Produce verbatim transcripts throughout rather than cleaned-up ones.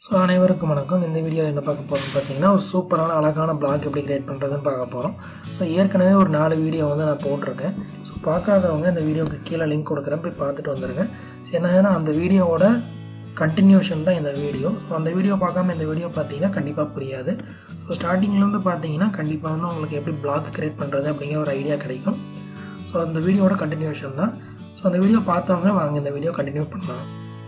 So அனைவருக்கும் வணக்கம். இந்த வீடியோவில் என்ன பார்க்க போகிறோம்னு பார்த்தீங்கன்னா, ஒரு சூப்பரான அழகான பிளாக் எப்படி கிரியேட் பண்ணுறதுன்னு பார்க்க போகிறோம். ஸோ ஏற்கனவே ஒரு நாலு வீடியோ வந்து நான் போட்டிருக்கேன். ஸோ பார்க்காதவங்க இந்த வீடியோவுக்கு கீழே லிங்க் கொடுக்குறேன், போய் பார்த்துட்டு வந்துடுங்க. ஸோ என்னன்னா அந்த வீடியோவோட கண்டினியூஷன் தான் இந்த வீடியோ. ஸோ அந்த வீடியோ பார்க்காம இந்த வீடியோ பார்த்தீங்கன்னா கண்டிப்பாக புரியாது. ஸோ ஸ்டார்டிங்லேருந்து பார்த்தீங்கன்னா கண்டிப்பாக வந்து உங்களுக்கு எப்படி பிளாக் கிரியேட் பண்ணுறது அப்படிங்கிற ஒரு ஐடியா கிடைக்கும். ஸோ அந்த வீடியோவோட கண்டினியூஷன் தான். ஸோ அந்த வீடியோ பார்த்தவங்க வாங்க இந்த வீடியோ கண்டினியூ பண்ணலாம்.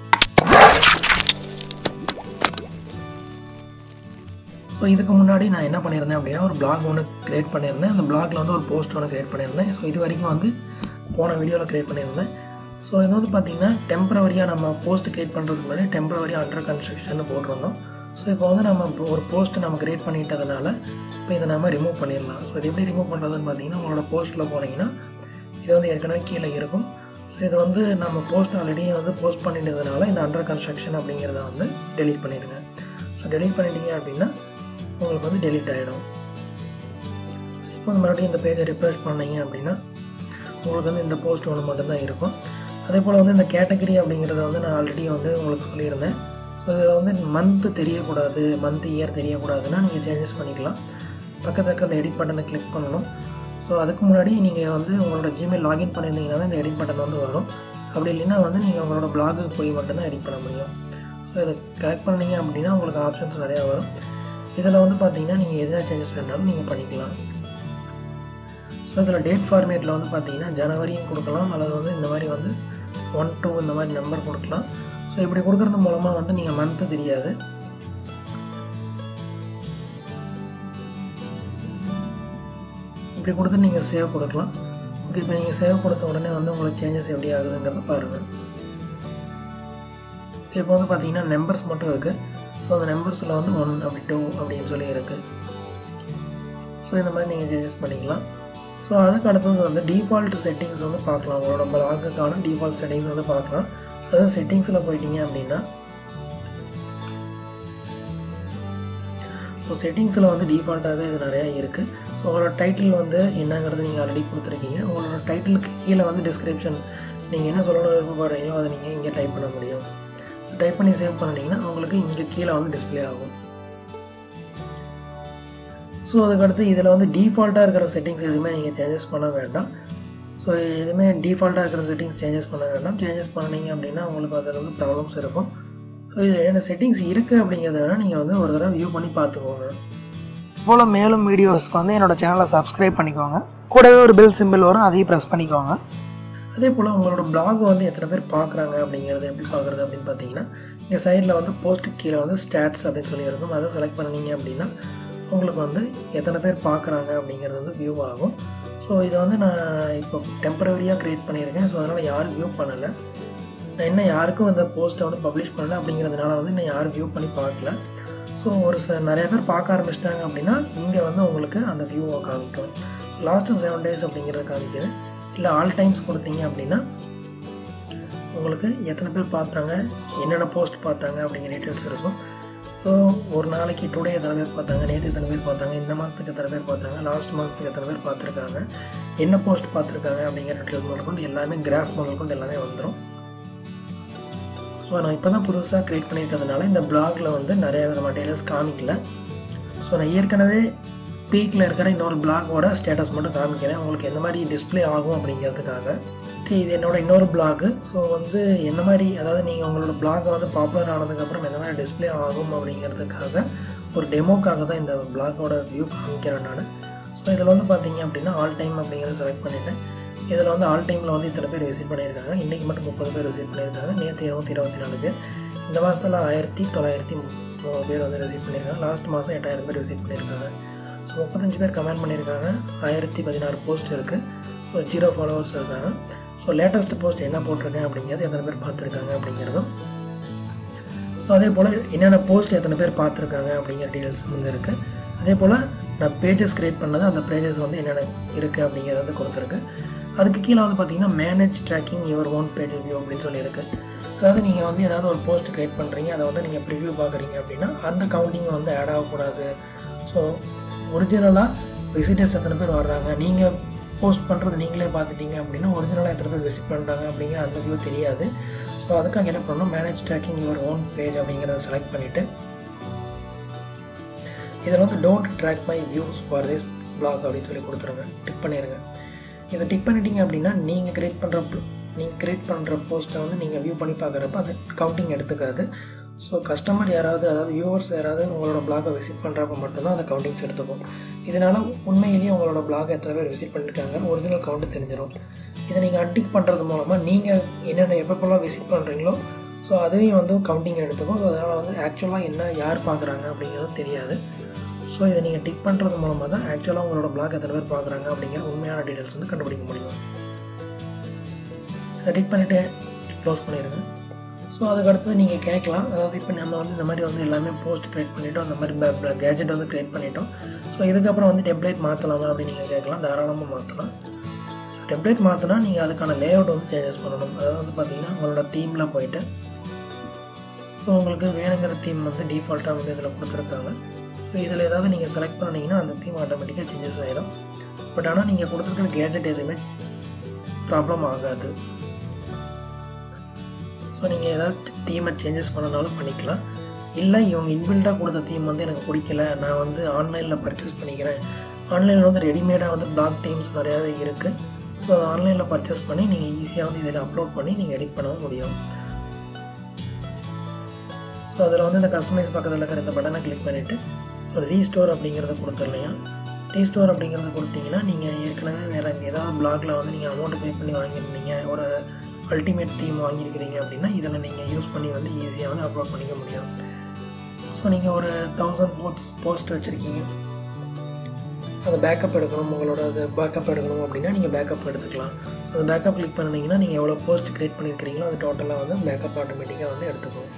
ஸோ இதுக்கு முன்னாடி நான் என்ன பண்ணியிருந்தேன் அப்படின்னா, ஒரு பிளாக் ஒன்று க்ரியேட் பண்ணியிருந்தேன். அந்த பிளாகில் வந்து ஒரு போஸ்ட் ஒன்று க்ரியேட் பண்ணியிருந்தேன். ஸோ இது வரைக்கும் வந்து போன வீடியோவில் க்ரியேட் பண்ணியிருந்தேன். ஸோ இது வந்து பார்த்திங்கன்னா டெம்பரவரியாக நம்ம போஸ்ட் க்ரியேட் பண்ணுறதுக்கு முன்னாடி டெம்பரவரியாக அண்டர் கன்ஸ்ட்ரக்ஷன் போட்டிருந்தோம். ஸோ இப்போ வந்து நம்ம ஒரு போஸ்ட்டு நம்ம க்ரியேட் பண்ணிட்டதுனால இப்போ இதை நம்ம ரிமூவ் பண்ணிடலாம். ஸோ இது எப்படி ரிமூவ் பண்ணுறதுன்னு பார்த்தீங்கன்னா, உங்களோட போஸ்ட்டில் போனீங்கன்னா இது வந்து ஏற்கனவே கீழே இருக்கும். ஸோ இது வந்து நம்ம போஸ்ட் ஆல்ரெடி வந்து போஸ்ட் பண்ணிட்டதுனால இந்த அண்டர் கன்ஸ்ட்ரக்ஷன் அப்படிங்கிறத வந்து டெலீட் பண்ணிடுங்க. ஸோ டெலீட் பண்ணிட்டீங்க அப்படின்னா உங்களுக்கு வந்து டெலீட் ஆகிடும். இப்போ வந்து மறுபடியும் இந்த பேஜை ரிஃப்ரெஷ் பண்ணிங்க அப்படின்னா உங்களுக்கு வந்து இந்த போஸ்ட் ஒன்று மட்டும்தான் இருக்கும். அதே போல் வந்து இந்த கேட்டகரி அப்படிங்கிறத வந்து நான் ஆல்ரெடி வந்து உங்களுக்கு சொல்லியிருந்தேன். ஸோ இதில் வந்து மந்த்து தெரியக்கூடாது, மந்த் இயர் தெரியக்கூடாதுன்னா நீங்கள் சேஞ்சஸ் பண்ணிக்கலாம். பக்கத்துக்கு அந்த எடிட் பட்டனை கிளிக் பண்ணணும். ஸோ அதுக்கு முன்னாடி நீங்கள் வந்து உங்களோட ஜிமெயில் லாகின் பண்ணியிருந்தீங்கன்னா இந்த எடிட் பட்டன் வந்து வரும். அப்படி இல்லைன்னா வந்து நீங்கள் உங்களோட பிளாகுக்கு போய் மட்டும்தான் எடிட் பண்ண முடியும். ஸோ இதை கரெக்ட் பண்ணிங்க அப்படின்னா உங்களுக்கு ஆப்ஷன்ஸ் நிறையா வரும். இதில் வந்து பார்த்தீங்கன்னா நீங்கள் எதாவது சேஞ்சஸ் வேணாலும் நீங்கள் பண்ணிக்கலாம். ஸோ இதில் டேட் ஃபார்மேட்டில் வந்து பார்த்தீங்கன்னா ஜனவரியும் கொடுக்கலாம், அல்லது வந்து இந்த மாதிரி வந்து ஒன் டூ இந்த மாதிரி நம்பர் கொடுக்கலாம். ஸோ இப்படி கொடுக்குறது மூலமாக வந்து நீங்கள் மந்த்து தெரியாது. இப்படி கொடுத்து நீங்கள் சேவ் கொடுக்கலாம். ஓகே, இப்போ நீங்கள் சேவ் கொடுத்த உடனே வந்து உங்களுக்கு சேஞ்சஸ் எப்படி ஆகுதுங்கிறத பாருங்கள். இப்போ வந்து பார்த்தீங்கன்னா நம்பர்ஸ் மட்டும் இருக்குது. ஸோ அந்த நம்பர்ஸில் வந்து ஒன் அப்படி டூ அப்படின்னு சொல்லி இருக்குது. ஸோ இந்த மாதிரி நீங்கள் சேஞ்சஸ் பண்ணிக்கலாம். ஸோ அதுக்கு அடுத்தது வந்து டிஃபால்ட் செட்டிங்ஸ் வந்து பார்க்கலாம். உங்களோட பிளாக்குக்கான டிஃபால்ட் செட்டிங்ஸ் வந்து பார்க்கலாம். அதாவது செட்டிங்ஸில் போயிட்டீங்க அப்படின்னா, ஸோ செட்டிங்ஸில் வந்து டிஃபால்ட்டாகவே இது நிறையா இருக்குது. ஸோ உங்களோட டைட்டில் வந்து என்னங்கிறது நீங்கள் ஆல்ரெடி கொடுத்துருக்கீங்க. உங்களோட டைட்டிலுக்கு கீழே வந்து டிஸ்கிரிப்ஷன் நீங்கள் என்ன சொல்லணும் விருப்பப்படுறீங்களோ அதை நீங்கள் இங்கே டைப் பண்ண முடியும். டைப் பண்ணி சேவ் பண்ணிட்டீங்கன்னா உங்களுக்கு இங்கே கீழே வந்து டிஸ்பிளே ஆகும். ஸோ அதுக்கடுத்து இதில் வந்து டிஃபால்ட்டாக இருக்கிற செட்டிங்ஸ் எதுவுமே நீங்கள் சேஞ்சஸ் பண்ண வேண்டாம். ஸோ எதுவுமே டிஃபால்ட்டாக இருக்கிற செட்டிங்ஸ் சேஞ்சஸ் பண்ண வேண்டாம். சேஞ்சஸ் பண்ணிங்க அப்படின்னா உங்களுக்கு அதில் வந்து ப்ராப்ளம்ஸ் இருக்கும். ஸோ இதில் என்ன செட்டிங்ஸ் இருக்குது அப்படிங்கிறத வேணால் நீங்கள் வந்து ஒரு தடவை வியூ பண்ணி பார்த்துக்கோங்க. போல் மேலும் வீடியோஸ்க்கு வந்து என்னோடய சேனலை சப்ஸ்கிரைப் பண்ணிக்கோங்க. கூடவே ஒரு பெல் சிம்பிள் வரும், அதையும் ப்ரெஸ் பண்ணிக்கோங்க. அதே போல் உங்களோட பிளாக் வந்து எத்தனை பேர் பார்க்குறாங்க அப்படிங்கிறது எப்படி பார்க்குறது அப்படின்னு பார்த்தீங்கன்னா, இங்கே சைடில் வந்து போஸ்ட்டு கீழே வந்து ஸ்டாட்ஸ் அப்படின்னு சொல்லி இருக்கும். அதை செலக்ட் பண்ணிங்க அப்படின்னா உங்களுக்கு வந்து எத்தனை பேர் பார்க்குறாங்க அப்படிங்கிறது வந்து வியூ ஆகும். ஸோ இதை வந்து நான் இப்போ டெம்பரவரியாக க்ரியேட் பண்ணியிருக்கேன். ஸோ அதனால் யாரும் வியூ பண்ணலை. நான் இன்னும் யாருக்கும் இந்த போஸ்ட்டை வந்து பப்ளிஷ் பண்ணலை அப்படிங்கிறதுனால வந்து இன்னும் யாரும் வியூ பண்ணி பார்க்கல. ஸோ ஒரு சில நிறைய பேர் பார்க்க ஆரம்பிச்சிட்டாங்க அப்படின்னா இங்கே வந்து உங்களுக்கு அந்த வியூவை காமிக்கும். லாஸ்ட்டு செவன் டேஸ் அப்படிங்கிறத காமிக்குது. இல்லை ஆல் டைம்ஸ் கொடுத்தீங்க அப்படின்னா உங்களுக்கு எத்தனை பேர் பார்த்தாங்க, என்னென்ன போஸ்ட் பார்த்தாங்க அப்படிங்கிற டீட்டெயில்ஸ் இருக்கும். ஸோ ஒரு நாளைக்கு டுடே எத்தனை பேர் பார்த்தாங்க, நேற்று எத்தனை பேர் பார்த்தாங்க, இந்த மாதத்துக்கு எத்தனை பேர் பார்த்தாங்க, லாஸ்ட் மாதத்துக்கு எத்தனை பேர் பார்த்துருக்காங்க, என்ன போஸ்ட் பார்த்துருக்காங்க அப்படிங்கிற டீட்டெயில்ஸ் முதல் கொண்டு எல்லாமே கிராஃப் முதல் கொண்டு எல்லாமே வந்துடும். ஸோ நான் இப்போ தான் புதுசாக க்ரியேட் பண்ணியிருக்கிறதுனால இந்த பிளாகில் வந்து நிறைய விதமான டீட்டெயில்ஸ் காமிக்கல. ஸோ நான் ஏற்கனவே பீக்கில் இருக்கிற இன்னொரு பிளாகோட ஸ்டேட்டஸ் மட்டும் காமிக்கிறேன், உங்களுக்கு எந்த மாதிரி டிஸ்பிளே ஆகும் அப்படிங்கிறதுக்காக. இது என்னோடய இன்னொரு பிளாகு. ஸோ வந்து என்ன மாதிரி, அதாவது நீங்கள் உங்களோட பிளாகை வந்து பாப்புலர் ஆனதுக்கப்புறம் எந்த மாதிரி டிஸ்பிளே ஆகும் அப்படிங்கிறதுக்காக ஒரு டெமோக்காக தான் இந்த பிளாகோட வியூ காமிக்கிறேன் நான். ஸோ இதில் வந்து பார்த்தீங்க அப்படின்னா ஆல் டைம் அப்படிங்கிறத செலக்ட் பண்ணிவிட்டேன். இதில் வந்து ஆல் டைமில் வந்து இத்தனை பேர் விசிட் பண்ணியிருக்காங்க. இன்றைக்கி மட்டும் முப்பது பேர் விசிட் பண்ணியிருக்காங்க. நேற்று இருநூற்றி இருபத்தி நாலு பேர். இந்த மாதத்தில் ஆயிரத்தி தொள்ளாயிரத்தி மூணு பேர் வந்து விசிட் பண்ணியிருக்காங்க. லாஸ்ட் மாதம் எட்டாயிரம் பேர் விசிட் பண்ணியிருக்காங்க. ஸோ முப்பத்தஞ்சு பேர் கமெண்ட் பண்ணியிருக்காங்க. ஆயிரத்தி பதினாறு போஸ்ட் இருக்குது. ஸோ ஜீரோ ஃபாலோவர்ஸ் இருக்காங்க. ஸோ லேட்டஸ்ட் போஸ்ட் என்ன போட்டிருக்கேன் அப்படிங்கிறது எத்தனை பேர் பார்த்துருக்காங்க அப்படிங்கிறதும், ஸோ அதே போல் என்னென்ன போஸ்ட் எத்தனை பேர் பார்த்துருக்காங்க அப்படிங்கிற டீட்டெயில்ஸ் வந்து இருக்குது. அதே போல் நான் பேஜஸ் க்ரியேட் பண்ணது, அந்த பேஜஸ் வந்து என்னென்ன இருக்குது அப்படிங்கிறது வந்து கொடுத்துருக்கு. அதுக்கு கீழே வந்து பார்த்திங்கன்னா manage tracking your own page view அப்படின்னு சொல்லியிருக்கு. அதாவது நீங்கள் வந்து ஏதாவது ஒரு போஸ்ட் க்ரியேட் பண்ணுறீங்க, அதை வந்து நீங்கள் ப்ரிவ்யூ பார்க்குறீங்க அப்படின்னா அந்த கவுண்டிங் வந்து ஆட் ஆகக்கூடாது. ஸோ ஒரிஜினலாக விசிட்டர்ஸ் எத்தனை பேர் வர்றாங்க, நீங்கள் போஸ்ட் பண்ணுறது நீங்களே பார்த்துட்டீங்க அப்படின்னா ஒரிஜினலாக எத்தனை பேர் விசிட் பண்ணுறாங்க அப்படிங்கிற அந்த வியூ தெரியாது. ஸோ ஸோ அதுக்காக என்ன பண்ணணும், manage tracking your own page அப்படிங்கிறத செலக்ட் பண்ணிவிட்டு இதில் வந்து don't track my views for this blog அப்படின்னு சொல்லி கொடுத்துருங்க, டிக் பண்ணிடுங்க. இதை டிக் பண்ணிட்டீங்க அப்படின்னா நீங்கள் கிரியேட் பண்ணுற நீங்கள் கிரியேட் பண்ணுற போஸ்ட்டை வந்து நீங்கள் வியூ பண்ணி பார்க்குறப்ப அது கவுண்டிங் எடுத்துக்காது. ஸோ கஸ்டமர் யாராவது, அதாவது வியூவர்ஸ் யாராவது உங்களோட பிளாகை விசிட் பண்ணுறப்ப மட்டும்தான் அந்த கவுண்டிங்ஸ் எடுத்துக்கும். இதனால் உண்மையிலேயே உங்களோட பிளாக் எத்தனை பேர் விசிட் பண்ணியிருக்காங்க ஒரிஜினல் கவுண்ட்டு தெரிஞ்சிடும். இதை நீங்கள் அன்டிக் பண்ணுறது மூலமாக நீங்கள் என்னென்ன எப்பப்பெல்லாம் விசிட் பண்ணுறீங்களோ ஸோ அதையும் வந்து கவுண்டிங் எடுத்துக்கும். ஸோ அதனால் வந்து ஆக்சுவலாக என்ன யார் பார்க்குறாங்க அப்படிங்கிறது தெரியாது. ஸோ இதை நீங்கள் டிக் பண்ணுறது மூலமாக தான் ஆக்சுவலாக உங்களோட பிளாக் எத்தனை பேர் பார்க்குறாங்க அப்படிங்கிற உண்மையான டீட்டெயில்ஸ் வந்து கண்டுபிடிக்க முடியும். அதை டிக் பண்ணிவிட்டு க்ளோஸ் பண்ணிடுங்க. ஸோ அதுக்கடுத்து நீங்கள் கேட்கலாம், அதாவது இப்போ நம்ம வந்து இந்த மாதிரி வந்து எல்லாமே போஸ்ட் க்ரியேட் பண்ணிவிட்டோம், அந்த மாதிரி கேஜெட் வந்து க்ரியேட் பண்ணிட்டோம். ஸோ இதுக்கப்புறம் வந்து டெம்ப்ளேட் மாற்றலாமா அப்படின்னு நீங்கள் கேட்கலாம். தாராளமாக மாற்றலாம். டெம்ப்ளேட் மாற்றினா நீங்கள் அதுக்கான லேஅவுட் வந்து சேஞ்சஸ் பண்ணணும். அதாவது வந்து பார்த்திங்கன்னா உங்களோட தீமில் போய்ட்டு ஸோ உங்களுக்கு வேணுங்கிற தீம் வந்து டிஃபால்ட்டாக வந்து இதில் கொடுத்துருக்காங்க. ஸோ இதில் ஏதாவது நீங்கள் செலக்ட் பண்ணிங்கன்னா அந்த தீம் ஆட்டோமேட்டிக்காக சேஞ்சஸ் ஆகிடும். பட் ஆனால் நீங்கள் கொடுத்துருக்கிற கேஜெட் எதுவுமே ப்ராப்ளம் ஆகாது. ஸோ நீங்கள் ஏதாவது தீமை சேஞ்சஸ் பண்ணனாலும் பண்ணிக்கலாம். இல்லை இவங்க இன்பில்டாக கொடுத்த தீம் வந்து எனக்கு பிடிக்கல, நான் வந்து ஆன்லைனில் பர்ச்சேஸ் பண்ணிக்கிறேன், ஆன்லைனில் வந்து ரெடிமேடாக வந்து பிளாக் தீம்ஸ் நிறையாவே இருக்குது. ஸோ ஆன்லைனில் பர்ச்சேஸ் பண்ணி நீங்கள் ஈஸியாக வந்து இதில் அப்லோட் பண்ணி நீங்கள் எடிட் பண்ணவும் முடியும். ஸோ அதில் வந்து இந்த கஸ்டமைஸ் பக்கத்தில் இருக்கிற இந்த பட்டனை கிளிக் பண்ணிவிட்டு ஸோ ரீஸ்டோர் அப்படிங்கிறத கொடுத்துடலையா. ரீஸ்டோர் அப்படிங்கிறத கொடுத்தீங்கன்னா நீங்கள் ஏற்கனவே வேறு ஏதாவது பிளாகில் வந்து நீங்கள் அமௌண்ட் பே பண்ணி வாங்கியிருந்தீங்க, ஒரு அல்டிமேட் தீம் வாங்கியிருக்கிறீங்க அப்படின்னா இதில் நீங்கள் யூஸ் பண்ணி வந்து ஈஸியாக வந்து அப்லோட் பண்ணிக்க முடியும். ஸோ நீங்கள் ஒரு தௌசண்ட் போஸ்ட் போஸ்ட் வச்சுருக்கீங்க, அதை பேக்கப் எடுக்கணும், உங்களோட அது பேக்கப் எடுக்கணும் அப்படின்னா நீங்கள் பேக்கப் எடுத்துக்கலாம். அது பேக்கப் கிளிக் பண்ணிங்கன்னா நீங்கள் எவ்வளோ போஸ்ட் க்ரியேட் பண்ணியிருக்கிறீங்களோ அது டோட்டலாக வந்து பேக்கப் ஆட்டோமேட்டிக்காக வந்து எடுத்துக்கும்.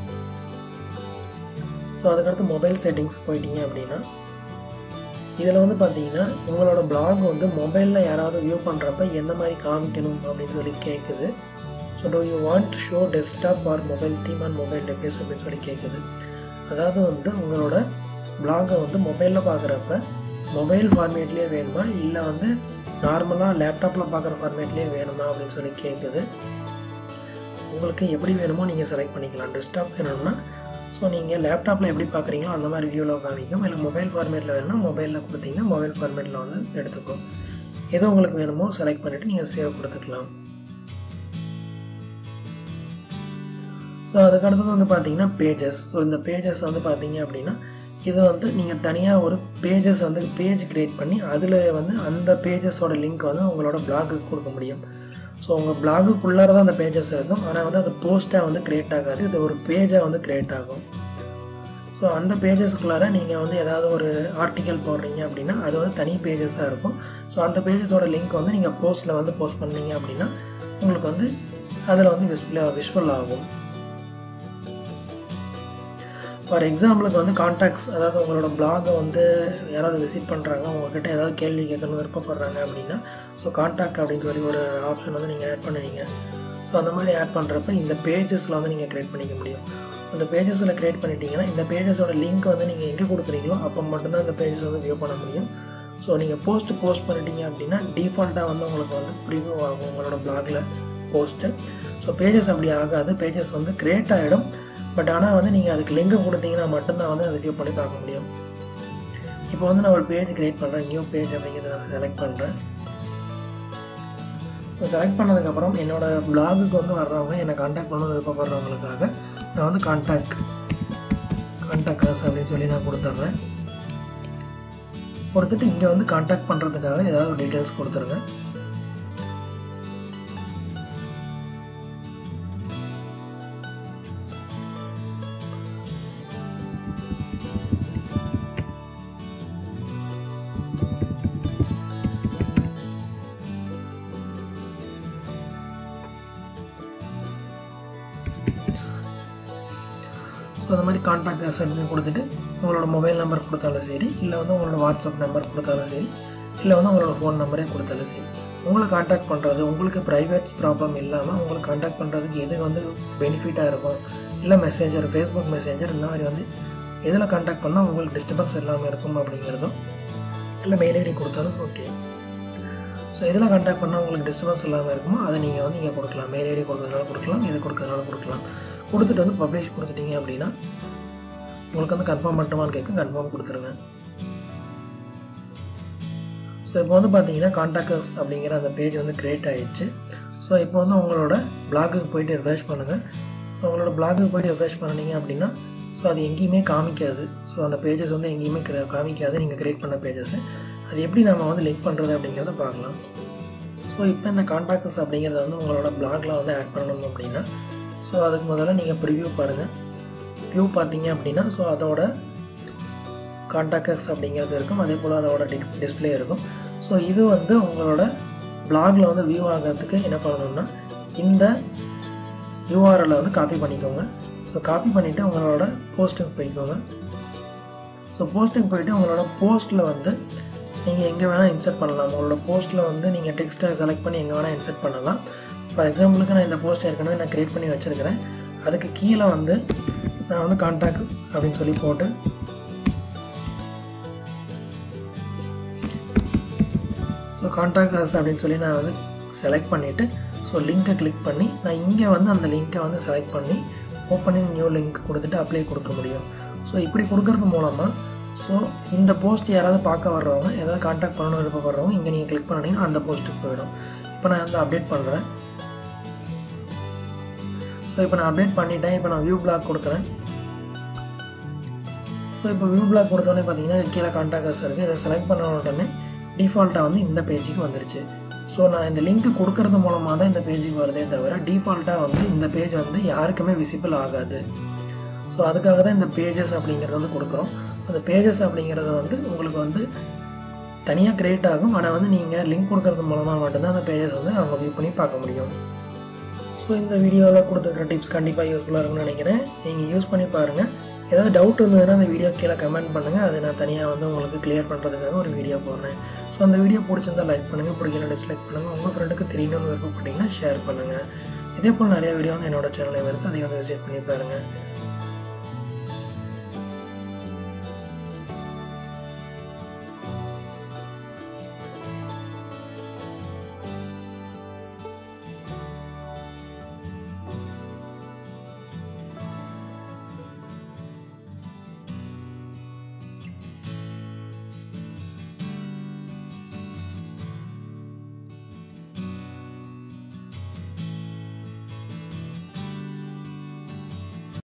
ஸோ அதுக்கடுத்து மொபைல் செட்டிங்ஸ் போயிட்டீங்க அப்படின்னா இதில் வந்து பார்த்தீங்கன்னா உங்களோட பிளாக் வந்து மொபைலில் யாராவது வியூ பண்ணுறப்ப எந்த மாதிரி காமிக்கணும் அப்படின்னு சொல்லி கேட்குது. So do you want to show desktop or mobile theme and mobile device அப்படின்னு சொல்லி கேட்குது. அதாவது வந்து உங்களோட பிளாகை வந்து மொபைலில் பார்க்குறப்ப மொபைல் ஃபார்மேட்லேயே வேணுமா இல்லை வந்து நார்மலாக லேப்டாப்பில் பார்க்குற ஃபார்மேட்லேயே வேணுமா அப்படின்னு சொல்லி கேட்குது. உங்களுக்கு எப்படி வேணுமோ நீங்கள் செலக்ட் பண்ணிக்கலாம். டெஸ்க்டாப் வேணும்னா ஸோ நீங்கள் லேப்டாப்பில் எப்படி பார்க்குறீங்களோ அந்த மாதிரி வியூவில் காமிக்கும். இல்லை மொபைல் ஃபார்மேட்டில் வேணும்னா மொபைலில் கொடுத்தீங்கன்னா மொபைல் ஃபார்மேட்டில் வந்து எடுத்துக்கும். எது உங்களுக்கு வேணுமோ செலக்ட் பண்ணிவிட்டு நீங்கள் சேவ் கொடுத்துக்கலாம். ஸோ அதுக்கடுத்தது வந்து பார்த்தீங்கன்னா பேஜஸ். ஸோ இந்த பேஜஸ் வந்து பார்த்தீங்க அப்படின்னா இது வந்து நீங்கள் தனியாக ஒரு பேஜஸ் வந்து பேஜ் க்ரியேட் பண்ணி அதில் வந்து அந்த பேஜஸோட லிங்க் வந்து உங்களோட பிளாகுக்கு கொடுக்க முடியும். ஸோ உங்கள் பிளாகுக்குள்ளார தான் அந்த பேஜஸ் இருக்கும், ஆனால் வந்து அது போஸ்ட்டாக வந்து க்ரியேட் ஆகாது, இது ஒரு பேஜாக வந்து க்ரியேட் ஆகும். ஸோ அந்த பேஜஸ்க்குள்ளார நீங்கள் வந்து ஏதாவது ஒரு ஆர்டிக்கல் போடுறீங்க அப்படின்னா அது வந்து தனி பேஜஸாக இருக்கும். ஸோ அந்த பேஜஸோட லிங்க் வந்து நீங்கள் போஸ்ட்டில் வந்து போஸ்ட் பண்ணீங்க அப்படின்னா உங்களுக்கு வந்து அதில் வந்து விஸ்பிளே விஷுவல் ஆகும். ஃபார் எக்ஸாம்பிளுக்கு வந்து கான்டாக்ட்ஸ், அதாவது உங்களோட பிளாகை வந்து யாராவது விசிட் பண்ணுறாங்க, உங்கள்கிட்ட ஏதாவது கேள்வி கேட்கணும்னு விருப்பப்படுறாங்க அப்படின்னா ஸோ கான்டாக்ட் அப்படின்னு சொல்லி ஒரு ஆப்ஷன் வந்து நீங்கள் ஆட் பண்ணுவீங்க. ஸோ அந்த மாதிரி ஆட் பண்ணுறப்ப இந்த பேஜஸில் வந்து நீங்கள் க்ரியேட் பண்ணிக்க முடியும். அந்த பேஜஸில் க்ரியேட் பண்ணிட்டீங்கன்னா இந்த பேஜஸோட லிங்க் வந்து நீங்கள் எங்கே கொடுக்குறீங்களோ அப்போ மட்டும்தான் இந்த பேஜஸ் வந்து வியூ பண்ண முடியும். ஸோ நீங்கள் போஸ்ட் போஸ்ட் பண்ணிட்டீங்க அப்படின்னா டிஃபால்ட்டாக வந்து உங்களுக்கு வந்து ப்ரிவ்யூ ஆகும் உங்களோட பிளாகில் போஸ்ட்டு. ஸோ பேஜஸ் அப்படி ஆகாது, பேஜஸ் வந்து க்ரியேட் ஆகிடும். பட் ஆனால் வந்து நீங்கள் அதுக்கு லிங்க் கொடுத்தீங்கன்னா மட்டும்தான் வந்து அதை வியூ பண்ணி பார்க்க முடியும். இப்போ வந்து நான் ஒரு பேஜ் க்ரியேட் பண்ணுறேன், நியூ பேஜ் அப்படிங்கிறத நான் செலக்ட் பண்ணுறேன். ஸோ செலக்ட் பண்ணதுக்கப்புறம் என்னோடய பிளாகுக்கு வந்து வர்றவங்க என்னை கான்டாக்ட் பண்ண விருப்பப்படுறவங்களுக்காக நான் வந்து கான்டாக்ட் கான்டாக்ட் அஸ் அப்படின்னு சொல்லி நான் கொடுத்துட்றேன். கொடுத்துட்டு இங்கே வந்து கான்டாக்ட் பண்ணுறதுக்காக ஏதாவது ஒரு டீட்டெயில்ஸ் கொடுத்துருங்க. ஸோ அந்த மாதிரி கான்டாக்ட் அசட்னு கொடுத்துட்டு உங்களோட மொபைல் நம்பர் கொடுத்தாலும் சரி, இல்லை வந்து உங்களோட வாட்ஸ்அப் நம்பர் கொடுத்தாலும் சரி, இல்லை வந்து உங்களோட ஃபோன் நம்பரே கொடுத்தாலும் சரி, உங்களை கான்டாக்ட் பண்ணுறது உங்களுக்கு ப்ரைவேட் ப்ராப்ளம் இல்லாமல் உங்களுக்கு கான்டாக்ட் பண்ணுறதுக்கு எது வந்து பெனிஃபிட்டாக இருக்கும், இல்லை மெசேஞ்சர், ஃபேஸ்புக் மெசேஞ்சர் இந்த மாதிரி வந்து எதில் கான்டாக்ட் பண்ணால் உங்களுக்கு டிஸ்டர்பன்ஸ் இல்லாமல் இருக்கும் அப்படிங்கிறதும், இல்லை மெயில் ஐடி கொடுத்தாலும் ஓகே. ஸோ எதில் கான்டாக்ட் பண்ணால் உங்களுக்கு டிஸ்டர்பன்ஸ் இல்லாமல் இருக்குமோ அதை நீங்கள் வந்து இங்கே கொடுக்கலாம். மெயில் ஐடி கொடுக்கறதுனால கொடுக்கலாம், இது கொடுக்கறதுனால கொடுக்கலாம். கொடுத்துட்டு வந்து பப்ளிஷ் கொடுத்துட்டீங்க அப்படின்னா உங்களுக்கு வந்து கன்ஃபார்ம் மட்டுமான்னு கேட்கும், கன்ஃபார்ம் கொடுத்துருங்க. ஸோ இப்போ வந்து பார்த்தீங்கன்னா கான்டாக்டர்ஸ் அப்படிங்கிற அந்த பேஜ் வந்து க்ரியேட் ஆகிடுச்சு. ஸோ இப்போ வந்து உங்களோட பிளாகுக்கு போய்ட்டு ரிஃப்ரெஷ் பண்ணுங்கள். ஸோ உங்களோட பிளாகுக்கு போய்ட்டு ரிஃப்ரெஷ் பண்ணிங்க அப்படின்னா ஸோ அது எங்கேயுமே காமிக்காது. ஸோ அந்த பேஜஸ் வந்து எங்கேயுமே காமிக்காது நீங்கள் க்ரியேட் பண்ண பேஜஸ்ஸு. அது எப்படி நம்ம வந்து லிங்க் பண்ணுறது அப்படிங்கிறத பார்க்கலாம். ஸோ இப்போ இந்த கான்டாக்டர்ஸ் அப்படிங்கிறத வந்து உங்களோட பிளாகில் வந்து ஆட் பண்ணணும் அப்படின்னா ஸோ அதுக்கு முதல்ல நீங்கள் ப்ரிவ்யூ பாருங்கள். வியூ பார்த்தீங்க அப்படின்னா ஸோ அதோட கான்டாக்டர்ஸ் அப்படிங்கிறது இருக்கும், அதே போல் அதோட டி டிஸ்பிளே இருக்கும். ஸோ இது வந்து உங்களோட பிளாகில் வந்து வியூ ஆகிறதுக்கு என்ன பண்ணணும்னா இந்த யூஆர்எல்லை வந்து காப்பி பண்ணிக்கோங்க. ஸோ காப்பி பண்ணிவிட்டு உங்களோட போஸ்ட்டுக்கு போய்க்கோங்க. ஸோ போஸ்ட்டுக்கு போய்ட்டு உங்களோட போஸ்ட்டில் வந்து நீங்கள் எங்கே வேணால் இன்சர்ட் பண்ணலாம். உங்களோட போஸ்ட்டில் வந்து நீங்கள் டெக்ஸ்ட்டை செலக்ட் பண்ணி எங்கே வேணால் இன்சர்ட் பண்ணலாம். ஃபார் எக்ஸாம்பிளுக்கு நான் இந்த போஸ்ட் ஏற்கனவே நான் க்ரியேட் பண்ணி வச்சுருக்கிறேன். அதுக்கு கீழே வந்து நான் வந்து கான்டாக்ட் அப்படின்னு சொல்லி போட்டு ஸோ கான்டாக்ட் அஸ் அப்படின்னு சொல்லி நான் வந்து செலக்ட் பண்ணிவிட்டு ஸோ லிங்க்கை கிளிக் பண்ணி நான் இங்கே வந்து அந்த லிங்க்கை வந்து செலக்ட் பண்ணி ஓப்பனிங் நியூ லிங்க் கொடுத்துட்டு அப்ளை கொடுக்க முடியும். ஸோ இப்படி கொடுக்கறது மூலமாக ஸோ இந்த போஸ்ட் யாராவது பார்க்க வர்றவங்க, ஏதாவது கான்டாக்ட் பண்ணணும் விருப்பப்படுறவங்க இங்கே நீங்கள் கிளிக் பண்ணிங்கன்னா அந்த போஸ்ட்டுக்கு போயிடும். இப்போ நான் வந்து அப்டேட் பண்ணுறேன். ஸோ இப்போ நான் அப்டேட் பண்ணிட்டேன். இப்போ நான் வியூ பிளாக் கொடுக்குறேன். ஸோ இப்போ வியூ பிளாக் கொடுத்தோடனே பார்த்தீங்கன்னா கீழே கான்டாக்டர்ஸ் இருக்குது. இதை செலக்ட் பண்ண உடனே டிஃபால்ட்டாக வந்து இந்த பேஜுக்கு வந்துருச்சு. ஸோ நான் இந்த லிங்க்கு கொடுக்கறது மூலமாக தான் இந்த பேஜுக்கு வருதே தவிர டிஃபால்ட்டாக வந்து இந்த பேஜ் வந்து யாருக்குமே விசிபிள் ஆகாது. ஸோ அதுக்காக தான் இந்த பேஜஸ் அப்படிங்கிறது வந்து கொடுக்குறோம். அந்த பேஜஸ் அப்படிங்கிறது வந்து உங்களுக்கு வந்து தனியாக க்ரியேட் ஆகும். ஆனால் வந்து நீங்கள் லிங்க் கொடுக்கறது மூலமாக மட்டும்தான் அந்த பேஜஸ் வந்து அவங்க வியூ பண்ணி பார்க்க முடியும். ஸோ இந்த வீடியோவில் கொடுத்துருக்கிற டிப்ஸ் கண்டிப்பாக யூஸ்ஃபுல்லாக இருக்குன்னு நினைக்கிறேன். நீங்கள் யூஸ் பண்ணி பாருங்கள். ஏதாவது டவுட் இருந்ததுன்னா அந்த வீடியோ கீழே கமெண்ட் பண்ணுங்கள். அதை நான் தனியாக வந்து உங்களுக்கு கிளியர் பண்ணுறதுக்காக ஒரு வீடியோ போடுறேன். ஸோ அந்த வீடியோ பிடிச்சிருந்தால் லைக் பண்ணுங்கள், பிடிக்கல டிஸ்லைக் பண்ணுங்கள். உங்கள் ஃப்ரெண்டுக்கு தெரியணும்னு விருப்பப்பட்டீங்கன்னா ஷேர் பண்ணுங்கள். இதே போல் நிறைய வீடியோ வந்து என்னோட சேனலில் இருக்குது, அதையும் வந்து விசிட் பண்ணி பாருங்கள்.